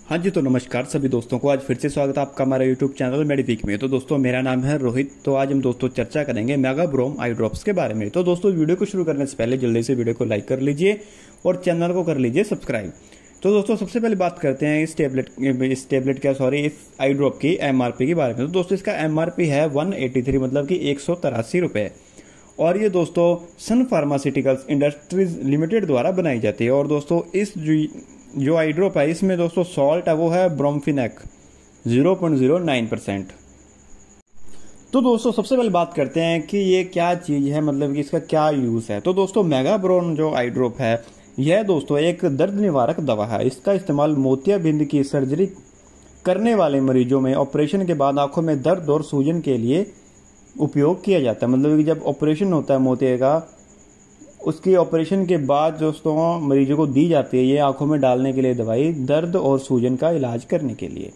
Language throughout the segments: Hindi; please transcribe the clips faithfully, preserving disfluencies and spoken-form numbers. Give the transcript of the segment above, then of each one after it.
हाँ जी, तो नमस्कार सभी दोस्तों को। आज फिर से स्वागत है आपका हमारे यूट्यूब चैनल मेडिपिक में। तो दोस्तों मेरा नाम है रोहित। तो आज हम दोस्तों चर्चा करेंगे मेगा ब्रोम आई ड्रॉप्स के बारे में। तो दोस्तों वीडियो को शुरू करने से पहले जल्दी से वीडियो को लाइक कर लीजिए और चैनल को कर लीजिए सब्सक्राइब। तो दोस्तों सबसे पहले बात करते हैं इस टेबलेट इस टेबलेट क्या सॉरी इस आई ड्रॉप की एमआरपी के बारे में। तो दोस्तों इसका एमआरपी है वन एटी थ्री मतलब कि एक सौ तिरासी रुपये और ये दोस्तों सन फार्मास्यूटिकल्स इंडस्ट्रीज लिमिटेड द्वारा बनाई जाती है। और दोस्तों इस जो आई ड्रॉप है इसमें दोस्तों सॉल्ट है वो है ब्रोमफिनेक zero point zero nine percent. तो दोस्तों सबसे पहले बात करते हैं कि ये क्या चीज़ है, मतलब कि इसका क्या यूज़ है। तो दोस्तों मेगा ब्रोम जो आई ड्रॉप है यह दोस्तों एक दर्द निवारक दवा है। इसका इस्तेमाल मोतियाबिंद की सर्जरी करने वाले मरीजों में ऑपरेशन के बाद आंखों में दर्द और सूजन के लिए उपयोग किया जाता है। मतलब कि जब ऑपरेशन होता है मोतिया का, उसकी ऑपरेशन के बाद दोस्तों मरीजों को दी जाती है ये आंखों में डालने के लिए दवाई, दर्द और सूजन का इलाज करने के लिए।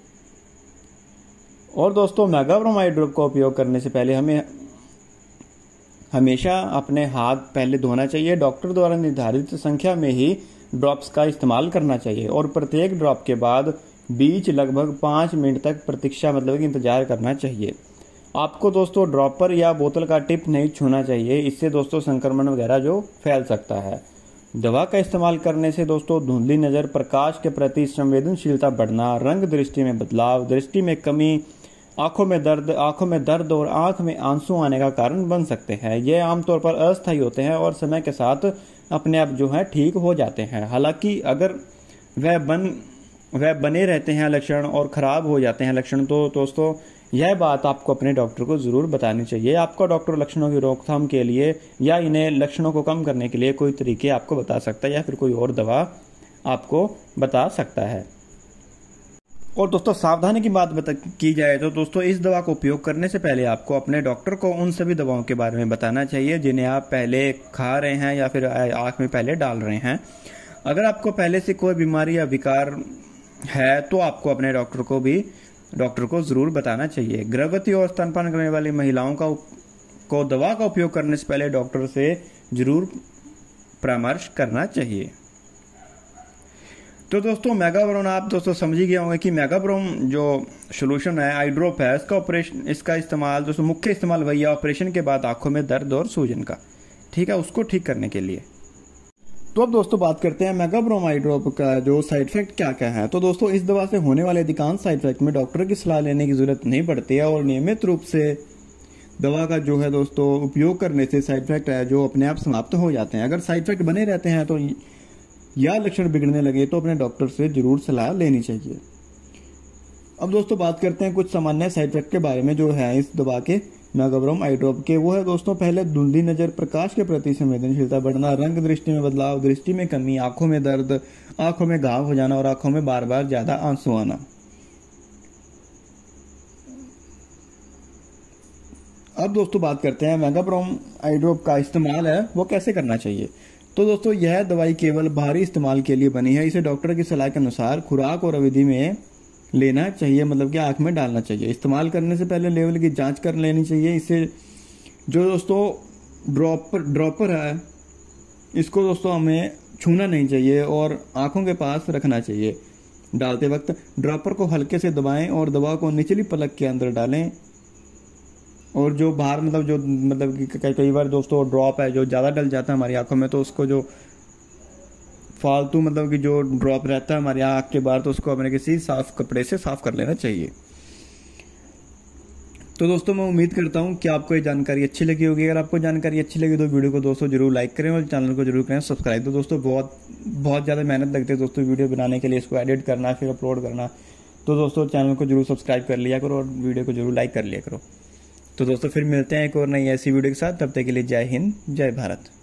और दोस्तों मेगा ब्रोम आई ड्रॉप का उपयोग करने से पहले हमें हमेशा अपने हाथ पहले धोना चाहिए। डॉक्टर द्वारा निर्धारित संख्या में ही ड्रॉप्स का इस्तेमाल करना चाहिए और प्रत्येक ड्रॉप के बाद बीच लगभग पाँच मिनट तक प्रतीक्षा मतलब कि इंतजार करना चाहिए। आपको दोस्तों ड्रॉपर या बोतल का टिप नहीं छूना चाहिए, इससे दोस्तों संक्रमण वगैरह जो फैल सकता है। दवा का इस्तेमाल करने से दोस्तों धुंधली नज़र, प्रकाश के प्रति संवेदनशीलता बढ़ना, रंग दृष्टि में बदलाव, दृष्टि में कमी, आंखों में दर्द आंखों में दर्द और आंख में आंसू आने का कारण बन सकते हैं। ये आमतौर पर अस्थायी होते हैं और समय के साथ अपने आप जो है ठीक हो जाते हैं। हालांकि अगर वह बन वह बने रहते हैं लक्षण और खराब हो जाते हैं लक्षण, तो दोस्तों यह बात आपको अपने डॉक्टर को जरूर बतानी चाहिए। आपका डॉक्टर लक्षणों की रोकथाम के लिए या इन्हें लक्षणों को कम करने के लिए कोई तरीके आपको बता सकता है या फिर कोई और दवा आपको बता सकता है। और दोस्तों सावधानी की बात बता की जाए तो दोस्तों इस दवा को उपयोग करने से पहले आपको अपने डॉक्टर को उन सभी दवाओं के बारे में बताना चाहिए जिन्हें आप पहले खा रहे हैं या फिर आँख में पहले डाल रहे हैं। अगर आपको पहले से कोई बीमारी या विकार है तो आपको अपने डॉक्टर को भी डॉक्टर को जरूर बताना चाहिए। गर्भवती और स्तनपान करने वाली महिलाओं का को दवा का उपयोग करने से पहले डॉक्टर से जरूर परामर्श करना चाहिए। तो दोस्तों मेगा ब्रोम आप दोस्तों समझ ही गए होंगे कि मेगा ब्रोम जो सोल्यूशन है आई ड्रॉप है, इसका ऑपरेशन इसका इस्तेमाल दोस्तों मुख्य इस्तेमाल वही है ऑपरेशन के बाद आंखों में दर्द और सूजन का, ठीक है, उसको ठीक करने के लिए। तो अब दोस्तों बात करते हैं मेगा ब्रोम आई ड्रॉप का जो साइड इफेक्ट क्या क्या है। तो दोस्तों इस दवा से होने वाले अधिकांश साइड इफेक्ट में डॉक्टर की सलाह लेने की जरूरत नहीं पड़ती है और नियमित रूप से दवा का जो है दोस्तों उपयोग करने से साइड इफेक्ट है जो अपने आप समाप्त हो जाते हैं। अगर साइड इफेक्ट बने रहते हैं तो या लक्षण बिगड़ने लगे तो अपने डॉक्टर से जरूर सलाह लेनी चाहिए। अब दोस्तों बात करते हैं कुछ सामान्य साइड इफेक्ट के बारे में जो है इस दवा के मेगा ब्रोम आई ड्रॉप के। वो है दोस्तों पहले धुंधली नजर, प्रकाश के प्रति संवेदनशीलता बढ़ना, रंग दृष्टि में बदलाव, दृष्टि में कमी, आंखों में दर्द, आंखों में घाव हो जाना और आंखों में बार बार ज्यादा आंसू आना। अब दोस्तों बात करते हैं मेगा ब्रोम आई ड्रॉप का इस्तेमाल है वो कैसे करना चाहिए। तो दोस्तों यह दवाई केवल बाहरी इस्तेमाल के लिए बनी है। इसे डॉक्टर की सलाह के अनुसार खुराक और अवधि में लेना चाहिए, मतलब कि आंख में डालना चाहिए। इस्तेमाल करने से पहले लेवल की जांच कर लेनी चाहिए। इसे जो दोस्तों ड्रॉपर ड्रॉपर है इसको दोस्तों हमें छूना नहीं चाहिए और आंखों के पास रखना चाहिए। डालते वक्त ड्रॉपर को हल्के से दबाएं और दवा को निचली पलक के अंदर डालें। और जो बाहर मतलब जो मतलब कि कई बार दोस्तों ड्रॉप है जो ज़्यादा डल जाता है हमारी आंखों में, तो उसको जो फालतू मतलब कि जो ड्रॉप रहता है हमारी आँख के बाहर तो उसको अपने किसी साफ कपड़े से साफ कर लेना चाहिए। तो दोस्तों मैं उम्मीद करता हूँ कि आपको ये जानकारी अच्छी लगी होगी। अगर आपको जानकारी अच्छी लगी तो वीडियो को दोस्तों जरूर लाइक करें और चैनल को जरूर करें सब्सक्राइब। तो दोस्तों बहुत बहुत ज़्यादा मेहनत लगती है दोस्तों वीडियो बनाने के लिए, इसको एडिट करना फिर अपलोड करना। तो दोस्तों चैनल को जरूर सब्सक्राइब कर लिया करो और वीडियो को जरूर लाइक कर लिया करो। तो दोस्तों फिर मिलते हैं एक और नई ऐसी वीडियो के साथ, तब तक के लिए जय हिंद जय भारत।